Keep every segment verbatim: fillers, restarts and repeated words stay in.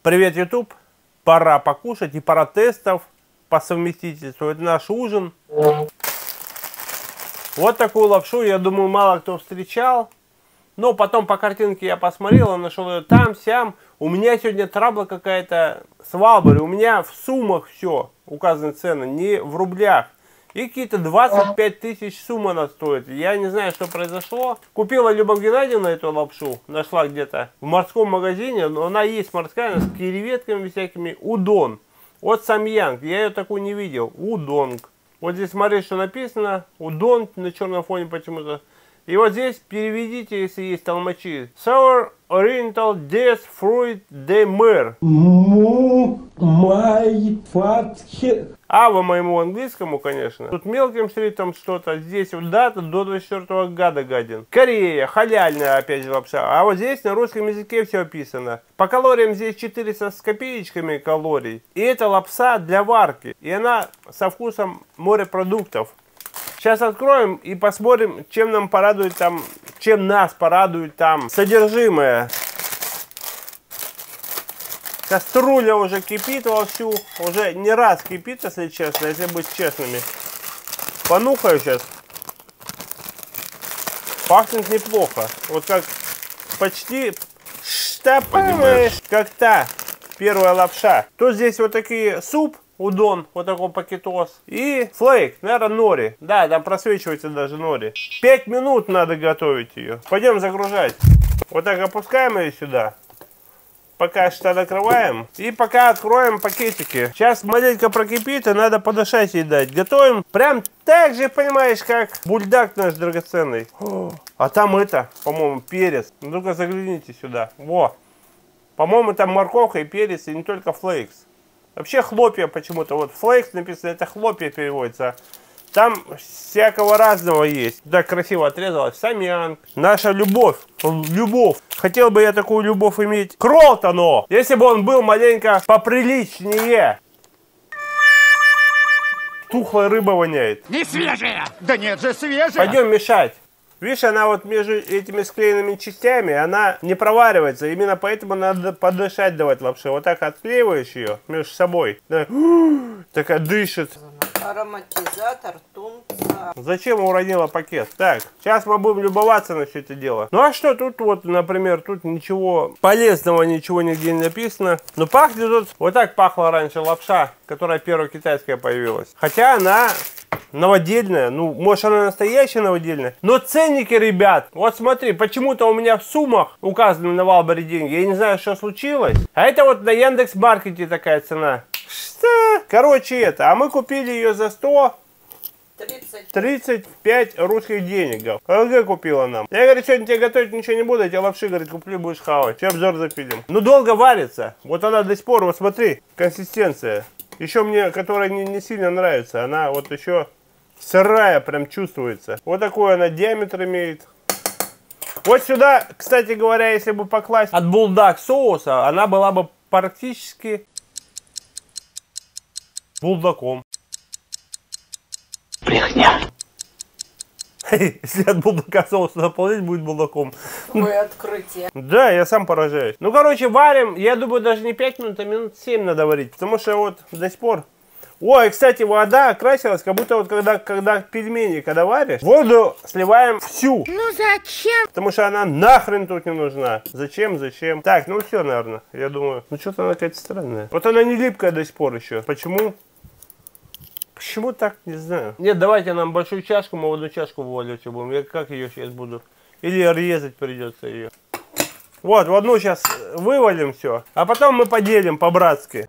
Привет, YouTube! Пора покушать и пора тестов по совместительству. Это наш ужин. Вот такую лапшу, я думаю, мало кто встречал. Но потом по картинке я посмотрел, нашел ее там, сям. У меня сегодня трабла какая-то с Валбери. У меня в суммах все указаны цены, не в рублях. И какие-то двадцать пять тысяч сумма она стоит. Я не знаю, что произошло. Купила Люба Геннадьевна эту лапшу. Нашла где-то в морском магазине. Но она есть морская, с креветками всякими. Удон. От Самьянг. Я ее такую не видел. Удонг. Вот здесь смотри, что написано. Удон на черном фоне почему-то. И вот здесь переведите, если есть толмачи. Sour Oriental Death Fruit de Mer. А по моему английскому, конечно. Тут мелким шрифтом что-то. Здесь вот дата до двадцать четвёртого года гадин. Корея, халяльная опять же лапша. А вот здесь на русском языке все описано. По калориям здесь четыреста с копеечками калорий. И это лапша для варки. И она со вкусом морепродуктов. Сейчас откроем и посмотрим, чем нам порадует там, чем нас порадует там содержимое. Кастрюля уже кипит вовсю, уже не раз кипит, если честно, если быть честными. Понюхаю сейчас. Пахнет неплохо. Вот как почти, что понимаешь, как та первая лапша. Тут здесь вот такие суп. Удон, вот такой пакетос. И флейк, наверное, нори. Да, там просвечивается даже нори. пять минут надо готовить ее. Пойдем загружать. Вот так опускаем ее сюда. Пока что накрываем. И пока откроем пакетики. Сейчас маленько прокипит, и надо подышать ей дать. Готовим прям так же, понимаешь, как бульдак наш драгоценный. О, а там это, по-моему, перец. Ну-ка загляните сюда. Во. По-моему, там морковка и перец, и не только флейкс. Вообще хлопья почему-то, вот флейкс написано, это хлопья переводится. Там всякого разного есть. Так красиво отрезалась. Самьянг. Наша любовь. Любовь. Хотел бы я такую любовь иметь. Кролтоно. Если бы он был маленько поприличнее. Тухлая рыба воняет. Не свежая. Да нет же, свежая. Пойдем мешать. Видишь, она вот между этими склеенными частями, она не проваривается. Именно поэтому надо подышать давать лапше. Вот так отклеиваешь ее между собой. Да. Такая дышит. Ароматизатор тунца. Зачем уронила пакет? Так, сейчас мы будем любоваться на все это дело. Ну а что тут вот, например, тут ничего полезного, ничего нигде не написано. Но пахнет тут, вот так пахла раньше лапша, которая первая китайская появилась. Хотя она новодельная, ну, может, она настоящая новодельная. Но ценники, ребят, вот смотри, почему-то у меня в суммах указаны на Валбери деньги. Я не знаю, что случилось. А это вот на Яндекс.Маркете такая цена. Что? Короче, это. А мы купили ее за сто тридцать пять русских денег. ЛГ купила нам. Я, говорю, сегодня тебе готовить ничего не буду, я тебе лапши, говорит, куплю, будешь хавать. Все, обзор запилим. Ну, долго варится. Вот она до сих пор, вот смотри, консистенция. Еще мне, которая не, не сильно нравится. Она вот еще сырая, прям чувствуется. Вот такой она диаметр имеет. Вот сюда, кстати говоря, если бы покласть от булдак соуса, она была бы практически булдаком. Брехня. Если от булдака соуса наполнить, будет булдаком. Какое открытие. Да, я сам поражаюсь. Ну, короче, варим. Я думаю, даже не пять минут, а минут семь надо варить. Потому что вот до сих пор... Ой, кстати, вода окрасилась, как будто вот когда, когда пельмени, когда варишь, воду сливаем всю. Ну зачем? Потому что она нахрен тут не нужна. Зачем, зачем? Так, ну все, наверное, я думаю. Ну что-то она какая-то странная. Вот она не липкая до сих пор еще. Почему? Почему так? Не знаю. Нет, давайте нам большую чашку, мы в одну чашку вываливать будем. Я как ее сейчас буду? Или резать придется ее. Вот, в одну сейчас вывалим все. А потом мы поделим по-братски.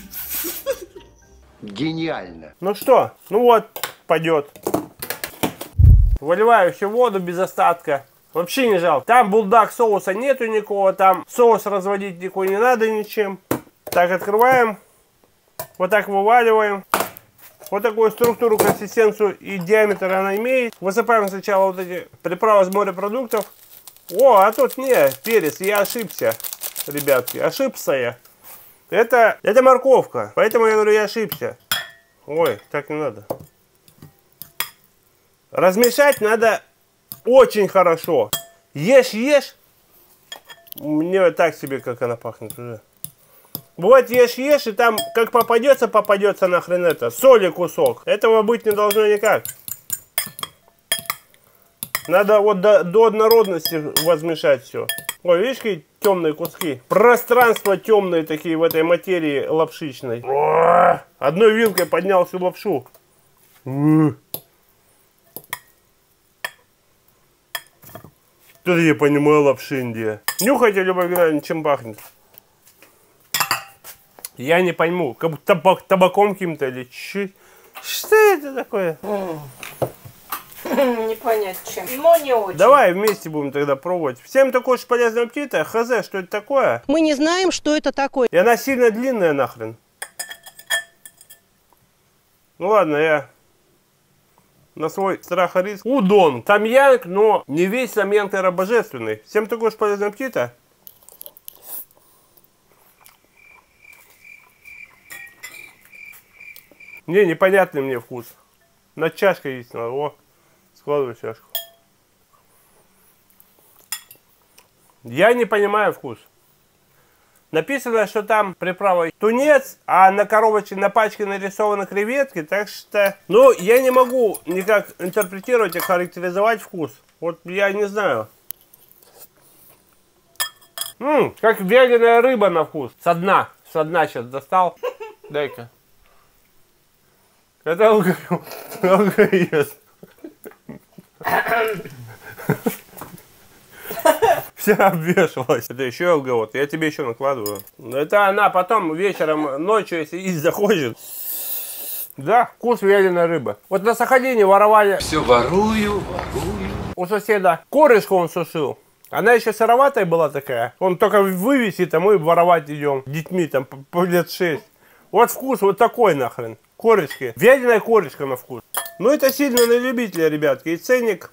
Гениально. Ну что? Ну вот, пойдет. Выливаю всю воду без остатка. Вообще не жалко. Там булдак соуса нету никакого. Там соус разводить никакой не надо ничем. Так, открываем. Вот так вываливаем. Вот такую структуру, консистенцию и диаметр она имеет. Высыпаем сначала вот эти приправы с морепродуктов. О, а тут не, перец, я ошибся, ребятки, ошибся я. Это, это морковка, поэтому я говорю, я ошибся. Ой, так не надо. Размешать надо очень хорошо. Ешь, ешь. Мне так себе, как она пахнет уже. Бывает, ешь-ешь, и там как попадется, попадется нахрен это. Соли кусок. Этого быть не должно никак. Надо вот до, до однородности возмешать все. Ой, видишь, какие темные куски? Пространство темные такие в этой материи лапшичной. О, одной вилкой поднял всю лапшу. Тут я понимаю лапши Индия. Нюхайте, Любовь Геннадьевна, чем пахнет. Я не пойму, как будто табак, табаком каким-то или чуть. Что это такое? Не понять чем. Но не очень. Давай вместе будем тогда пробовать. Всем такой же полезный аппетит. Хз, что это такое? Мы не знаем, что это такое. И она сильно длинная нахрен. Ну ладно, я на свой страх и риск. Удон. Тамьянг, но не весь тамьянг, наверное, божественный. Всем такой же полезный аппетит. Не, непонятный мне вкус. На чашка есть надо. О, складывай чашку. Я не понимаю вкус. Написано, что там приправа тунец, а на коробочке, на пачке нарисованы креветки, так что... Ну, я не могу никак интерпретировать и характеризовать вкус. Вот я не знаю. Ммм, как вяленая рыба на вкус. Со дна. Со дна сейчас достал. Дай-ка. Это алкоголь. Вся обвешивалась. Это еще алкоголь. Я тебе еще накладываю. Это она потом вечером, ночью, если есть захочет. Да, вкус вяленой рыбы. Вот на Сахалине воровали. Все ворую, ворую. У соседа корешку он сушил. Она еще сыроватая была такая. Он только вывесит, а мы воровать идем. С детьми там по лет шесть. Вот вкус вот такой нахрен. Корочки. Вяленая корочка на вкус. Ну это сильно на любителя, ребятки. И ценник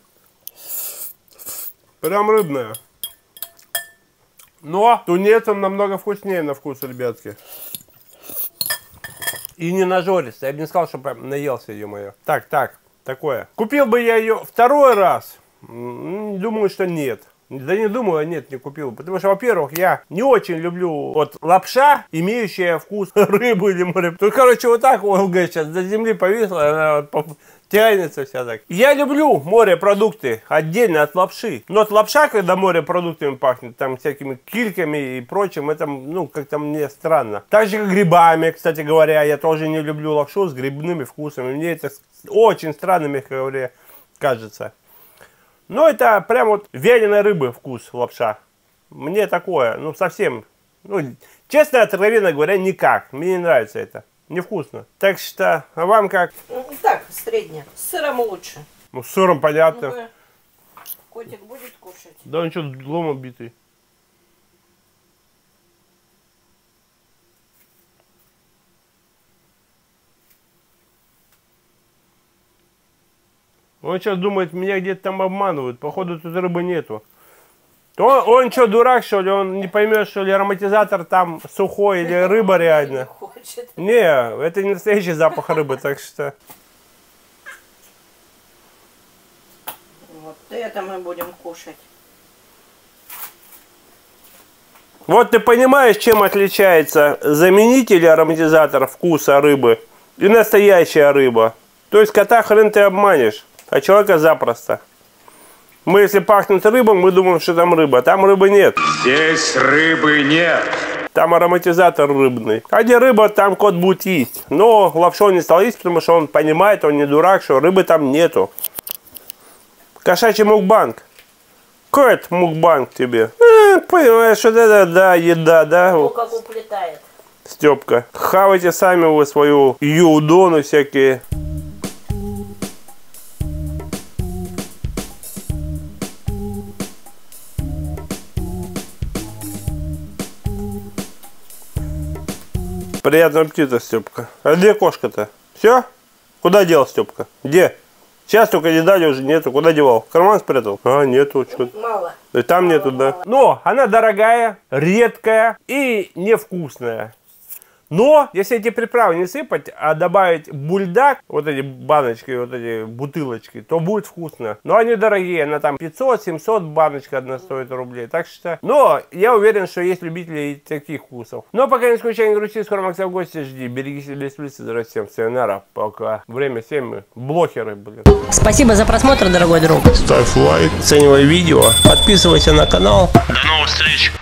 прям рыбная. Но тунец он намного вкуснее на вкус, ребятки. И не нажористый. Я бы не сказал, что прям наелся, ё-моё. Так, так, такое. Купил бы я ее второй раз? Думаю, что нет. Да не думаю, а нет, не купил. Потому что, во-первых, я не очень люблю вот лапша, имеющая вкус рыбы или моря. Тут, короче, вот так ОЛГ сейчас до земли повисла, она вот тянется вся так. Я люблю морепродукты отдельно от лапши. Но от лапша, когда морепродуктами пахнет, там всякими кильками и прочим, это, ну, как-то мне странно. Так же, как грибами, кстати говоря, я тоже не люблю лапшу с грибными вкусами. Мне это очень странно, мягко говоря, кажется. Но это прям вот вяленой рыбы вкус лапша. Мне такое, ну совсем, ну честно, откровенно говоря, никак. Мне не нравится это, невкусно. Так что, а вам как? Ну, так, средняя. С сыром лучше. Ну с сыром понятно. Ну-ка. Котик будет кушать? Да он что, ломом битый. Он сейчас думает, меня где-то там обманывают. Походу, тут рыбы нету. Он, он что, дурак, что ли? Он не поймет, что ли ароматизатор там сухой или рыба реально? Не, это не настоящий запах рыбы, так что... Вот это мы будем кушать. Вот ты понимаешь, чем отличается заменитель ароматизатора вкуса рыбы и настоящая рыба. То есть кота хрен ты обманешь. А человека запросто. Мы, если пахнет рыбой, мы думаем, что там рыба. Там рыбы нет. Здесь рыбы нет. Там ароматизатор рыбный. А где рыба, там кот будет есть. Но лапшу он не стал есть, потому что он понимает, он не дурак, что рыбы там нету. Кошачий мукбанг. Какой это мукбанг тебе? Э, понимаешь, вот это, да, еда, да. Ну, как уплетает. Степка. Хавайте сами вы свою юдону всякие. Приятного аппетита, Степка. А где кошка-то? Все? Куда дел Степка? Где? Сейчас только не дали, уже нету. Куда девал? В карман спрятал? А, нету. Что-то. Мало. И там мало, нету, да. Мало. Но она дорогая, редкая и невкусная. Но, если эти приправы не сыпать, а добавить бульдак, вот эти баночки, вот эти бутылочки, то будет вкусно. Но они дорогие, она там пятьсот-семьсот баночка одна стоит рублей. Так что, но я уверен, что есть любители и таких вкусов. Но пока не скучай, не грусти, скоро Макса в гости жди. Береги себя, сплицы, здравствуйте всем, сайонара, пока. Время семь, мы блогеры, блин. Спасибо за просмотр, дорогой друг. Ставь лайк, оценивай видео, подписывайся на канал. До новых встреч!